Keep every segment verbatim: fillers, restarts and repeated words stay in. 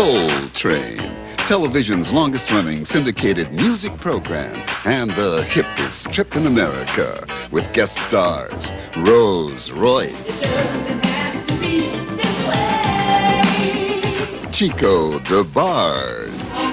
Soul Train, television's longest-running syndicated music program, and the hippest trip in America, with guest stars Rose Royce, Chico DeBarge,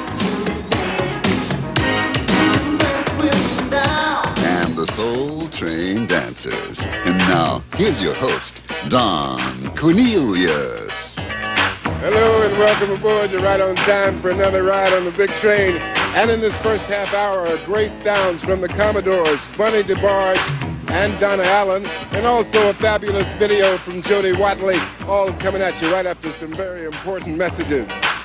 and the Soul Train Dancers. And now, here's your host, Don Cornelius. Hello and welcome aboard. You're right on time for another ride on the big train. And in this first half hour are great sounds from the Commodores, Bunny DeBarge and Donna Allen, and also a fabulous video from Jody Watley, all coming at you right after some very important messages.